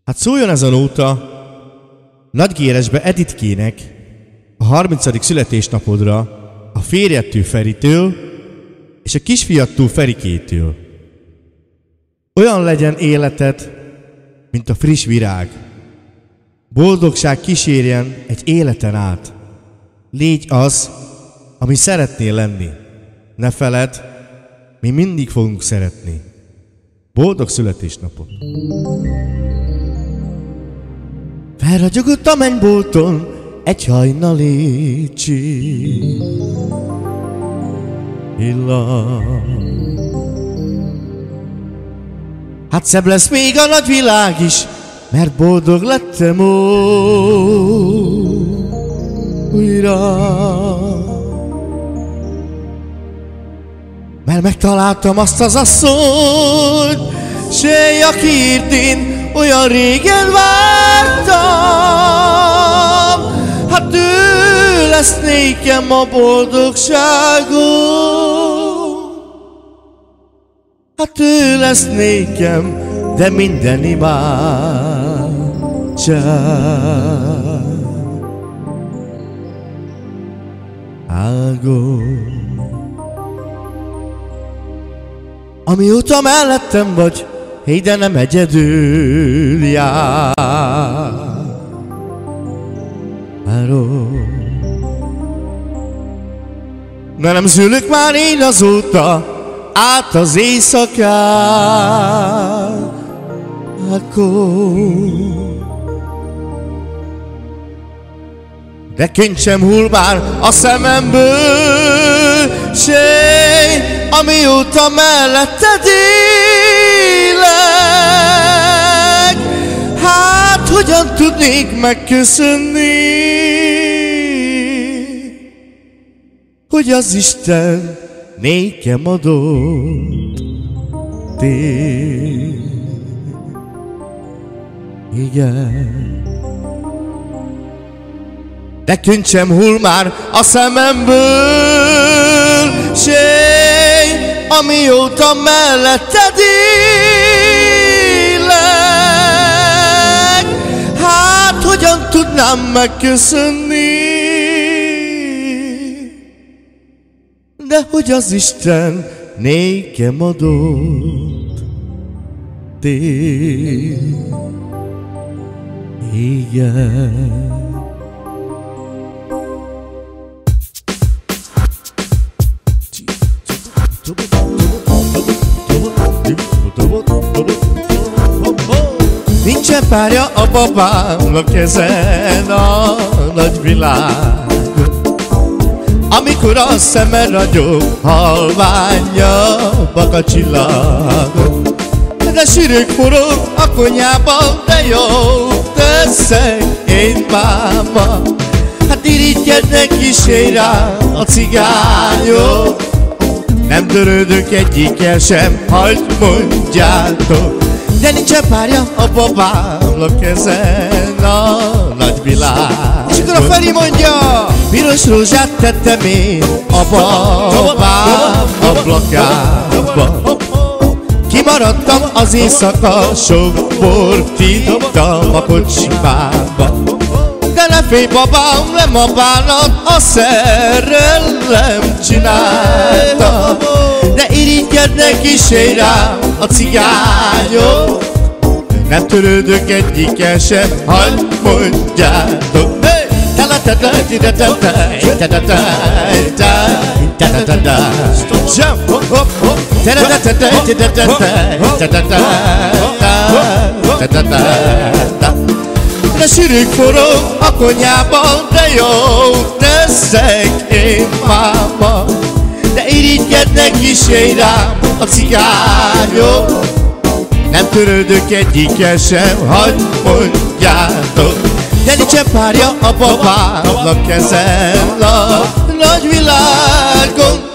Hát szóljon ez a nóta Nagygéresbe Editkének a 30. születésnapodra a férjedtől Feritől és a kisfiattól Ferikétől. Olyan legyen életed, mint a friss virág. Boldogság kísérjen egy életen át. Légy az, ami szeretnél lenni. Ne feledd, mi mindig fogunk szeretni. Boldog születésnapot! Felragyogott a mennybolton egy hajnali csillag. Hát szebb lesz még a nagy világ is, mert boldog lettem újra. Mert megtaláltam azt az asszonyt, s akit én olyan régen vártam. Hát ő lesz nékem a boldogságom. Hát ő lesz nékem, de minden imádság. Amióta mellettem vagy, hé, de nem egyedül járok. De nem szülök már én azóta át az éjszakákon. De kincsem hull már a szememből, séj, amióta melletted élek. Hát hogyan tudnék megköszönni, hogy az Isten nékem adott igen. De kincsem hull már a szememből, séj, amióta melletted élek. Hát hogyan tudnám megköszönni, de hogy az Isten nékem adott igen. Nincsen párja a babámnak ezen a nagy világon. Amikor a szeme ragyog, halványabbak a csillagok. De sűrűk forog a konyhában, de jó teszek én máma. Hát irigykednek is rá a cigányok. Nem törődök egyikkel sem, hagyd mondjátok. De nincsen párja a babámnak ezen a nagy világon. És akkor a Feri mondja: piros rózsát tettem én a babám ablakába. Kimaradtam az éjszaka, sok bort ittam a kocsimába. De ne félj babám, nem a bánat, a szerelem csinálta. De irigykednek is rám a cigányok. Nem törődök egyikkel sem, hagyd mondjátok. De sűrűk forog a konyhában, de jó teszek én máma. De irigykednek is rám a cigányok. Nem törődök egyikkel sem, hagyd mondjátok. De nincsen párja a babámnak ezen a nagy világon.